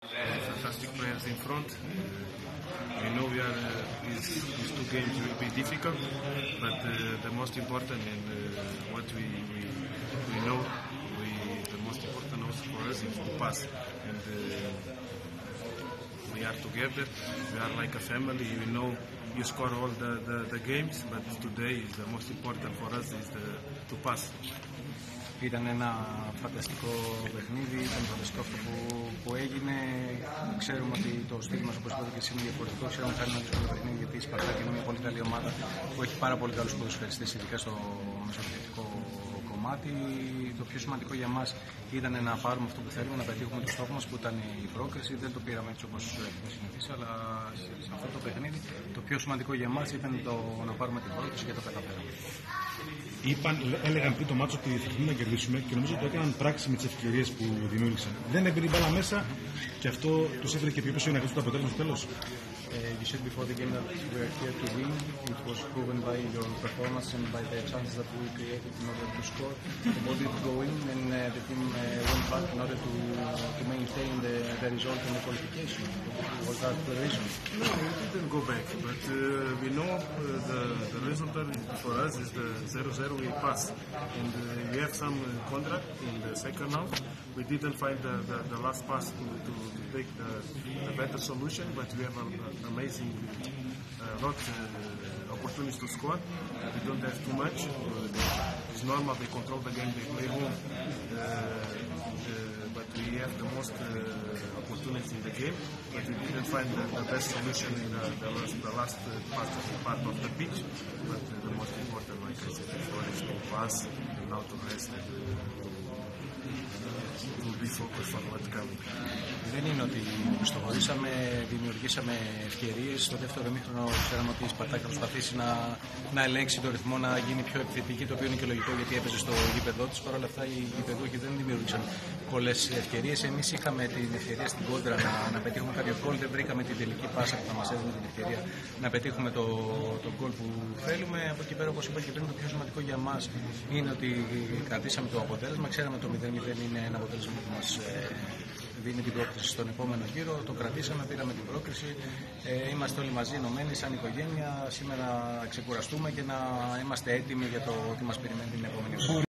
Fantastic players in front. We know these two games will be difficult, but the most important and what we know, the most important also for us is to pass. And we are together. We are like a family. We know you score all the games, but today is the most important for us is to pass. Ήταν ένα φανταστικό παιχνίδι, ήταν φανταστικό αυτό που έγινε. Ξέρουμε ότι το στυλ μας, όπως είπατε και εσύ, είναι διαφορετικό. Ξέρουμε ότι θα είναι ένα δύσκολο παιχνίδι, γιατί η Σπαρτάκ είναι μια πολύ καλή ομάδα που έχει πάρα πολύ καλούς ποδοσφαιριστές, ειδικά στο μεσοεπιθετικό κομμάτι. Το πιο σημαντικό για μας ήταν να πάρουμε αυτό που θέλουμε, να πετύχουμε το στόχο μας που ήταν η πρόκριση. Δεν το πήραμε έτσι όπως έχουμε συνηθίσει, αλλά σε αυτό το παιχνίδι το πιο σημαντικό για μας ήταν να πάρουμε την πρόκριση και το καταφέραμε. Έλεγαν πριν το μάτσο ότι θα θέλουμε να κερδίσουμε και νομίζω ότι το έκαναν πράξη με τις ευκαιρίες που δημιούργησαν. Δεν έμπαινε η μπάλα μέσα και αυτό τους έφερε και πιο πίσω για να κρίνουν το αποτέλεσμα στο τέλος. You said before the game that we are here to win. It was proven by your performance and by the chances that we created in order to score. The ball did go in and the team went back in order to maintain the result and the qualification. Was that the reason? No, we didn't go back, but we know the result for us is the 0-0 we pass. And we have some contract in the second half. We didn't find the last pass to take the better solution, but we have an amazing lot opportunities to score. We don't have too much. It's normal, they control the game, they play home. But we have the most opportunities in the game, but we didn't find the best solution in the last part of the pitch. But the most important, like I said before, is to pass and now to rest and to be focused on what's coming. Δεν είναι ότι πιστοχωρήσαμε, δημιουργήσαμε ευκαιρίες. Στο δεύτερο ημίχρονο ξέραμε ότι η Σπαρτάκ θα προσπαθήσει να ελέγξει το ρυθμό, να γίνει πιο επιθετική, το οποίο είναι και λογικό γιατί έπαιζε στο γήπεδό της. Παρ' όλα αυτά οι γηπεδούχοι δεν δημιούργησαν πολλές ευκαιρίες. Εμείς είχαμε την ευκαιρία στην κόντρα να πετύχουμε κάποιο γκολ. Δεν βρήκαμε την τελική πάσα που θα μας έδινε την ευκαιρία να πετύχουμε το γκολ που θέλουμε. Από εκεί πέρα, όπως είπα και πριν, το πιο σημαντικό για μας είναι ότι κρατήσαμε το αποτέλεσμα. Ξέραμε το 0-0 είναι ένα αποτέλεσμα που μας δίνει την πρόκριση στον επόμενο γύρο. Το κρατήσαμε, πήραμε την πρόκριση. Είμαστε όλοι μαζί ενωμένοι σαν οικογένεια. Σήμερα ξεκουραστούμε και να είμαστε έτοιμοι για το τι μας περιμένει την επόμενη φορά.